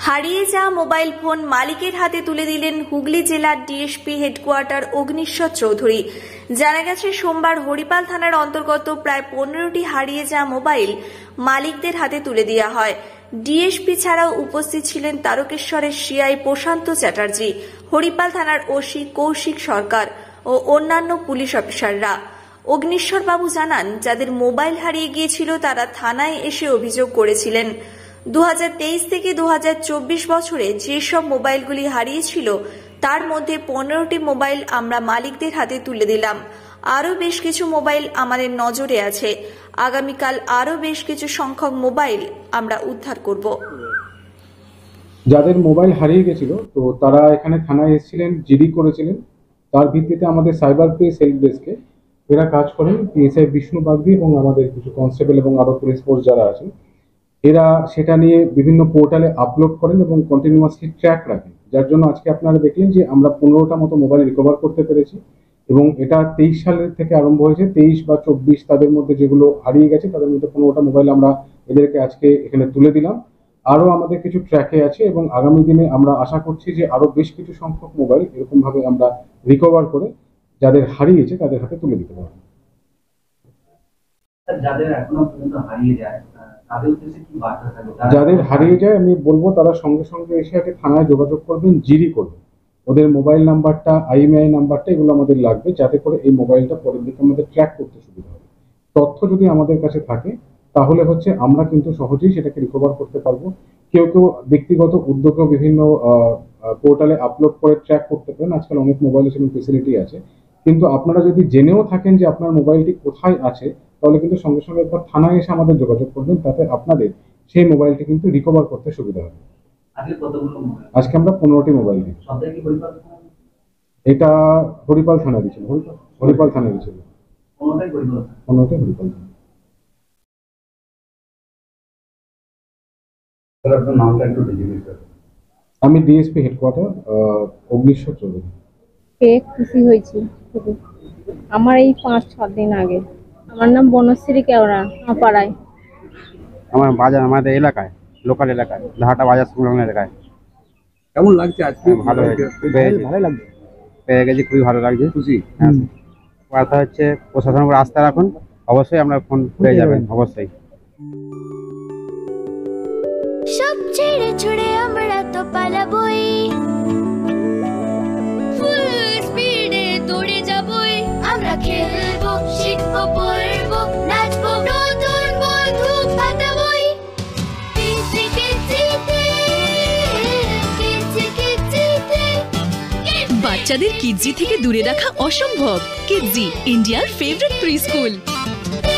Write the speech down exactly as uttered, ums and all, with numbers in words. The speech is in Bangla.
হারিয়ে যাওয়া মোবাইল ফোন মালিকের হাতে তুলে দিলেন হুগলি জেলার ডিএসপি হেডকোয়ার্টার অগ্নিশ্বর চৌধুরী। জানা গেছে, সোমবার হরিপাল থানার অন্তর্গত প্রায় পনেরোটি হারিয়ে যাওয়া মোবাইল মালিকদের হাতে তুলে দেওয়া হয়। ডিএসপি ছাড়াও উপস্থিত ছিলেন তারকেশ্বরের সিআই প্রশান্ত চ্যাটার্জি, হরিপাল থানার ওসি কৌশিক সরকার ও অন্যান্য পুলিশ অফিসাররা। অগ্নিশ্বর বাবু জানান, যাদের মোবাইল হারিয়ে গিয়েছিল তারা থানায় এসে অভিযোগ করেছিলেন। দু হাজার তেইশ থেকে দু হাজার চব্বিশ বছরে যেসব মোবাইলগুলি হারিয়েছিল তার মধ্যে পনেরোটি মোবাইল আমরা মালিকদের হাতে তুলে দিলাম। আরও বেশ কিছু মোবাইল আমাদের নজরে আছে। আগামীকাল আরও বেশ কিছু সংখ্যক মোবাইল আমরা উদ্ধার করব। যাদের মোবাইল হারিয়ে গেছিল তো তারা এখানে থানায় এসেছিলেন, জিডি করেছিলেন। তার ভিত্তিতে আমাদের সাইবার পেস হেল্প ডেস্কে এরা কাজ করেন। পিএসআই বিষ্ণু বাগদি এবং আমাদের কিছু কনস্টেবল এবং আরও পুলিশ ফোর্স যারা আছেন, এরা সেটা নিয়ে বিভিন্ন পোর্টালে আপলোড করেন এবং কন্টিনিউয়াসলি ট্র্যাক রাখেন। যার জন্য আজকে আপনারা দেখলেন যে আমরা পনেরোটা মতো মোবাইল রিকভার করতে পেরেছি এবং এটা তেইশ সালের থেকে আরম্ভ হয়েছে। তেইশ বা চব্বিশ তাদের মধ্যে যেগুলো হারিয়ে গেছে তাদের মধ্যে পনেরোটা মোবাইল আমরা এদেরকে আজকে এখানে তুলে দিলাম। আরও আমাদের কিছু ট্র্যাকে আছে এবং আগামী দিনে আমরা আশা করছি যে আরও বেশ কিছু সংখ্যক মোবাইল এরকমভাবে আমরা রিকভার করে যাদের হারিয়েছে তাদের হাতে তুলে দিতে পারবো। যাদের এখনো পর্যন্ত হারিয়ে যায় যাদের হারিয়ে যায় আমি বলবো তারা সঙ্গে সঙ্গে এসে আগে থানায় যোগাযোগ করবেন, জিডি করবেন। ওদের মোবাইল নাম্বারটা, আইএমআই নাম্বারটা এগুলো আমাদের লাগবে, যাতে করে এই মোবাইলটা পরের দিকে আমাদের ট্র্যাক করতে সুবিধা হবে। তথ্য যদি আমাদের কাছে থাকে তাহলে হচ্ছে আমরা কিন্তু সহজেই সেটাকে রিকভার করতে পারবো। কেউ কেউ ব্যক্তিগত উদ্যোগেও বিভিন্ন পোর্টালে আপলোড করে ট্র্যাক করতে পারেন। আজকাল অনেক মোবাইলের সেরকম ফেসিলিটি আছে। কিন্তু আপনারা যদি জেনেও থাকেন যে আপনার মোবাইলটি কোথায় আছে তাহলে কিন্তু সঙ্গে সঙ্গে একবার থানায় এসে আমাদের যোগাযোগ করবেন, তাতে আপনাদের সেই মোবাইলটি কিন্তু রিকভার করতে সুবিধা হবে। আজকে আমরা পনেরোটি মোবাইল দিই। এটা হরিপাল থানা দিয়েছিল, হরিপাল থানা দিয়েছিল পনেরোটি হরিপাল থানা। আমি ডিএসপি হেডকোয়ার্টার অগ্নিশ্বর চৌধুরী। খুশি হয়েছি আমার এই পাঁচ ছ দিন আগে। আমার নাম বনশ্রী কেওড়া, পাড়ায় আমার বাজার, আমাদের এলাকায়, লোকাল এলাকায়, ধাটা বাজার সংলগ্ন এলাকায়। কেমন লাগছে আজকে? ভালো ভালো লাগছে, পেয়ে গেছি, খুবই ভালো লাগছে, খুশি। কথা হচ্ছে প্রশাসনের উপর আস্থা রাখুন, অবশ্যই আমরা ফোন পেয়ে যাবেন, অবশ্যই। সব ছেড়ে ছুড়ে আমরা তো পালাবই, ফুল স্পিডে দৌড়ে যাবই। আমরা খেলবো, শিখবো, পড়বো, নাচবো, নতুন বন্ধু পাতাবই। কিচি কিচিতে, কিচি কিচিতে। বাচ্চাদের কিডজি থেকে দূরে রাখা অসম্ভব। কিডজি, ইন্ডিয়ার ফেভারিট প্রি স্কুল।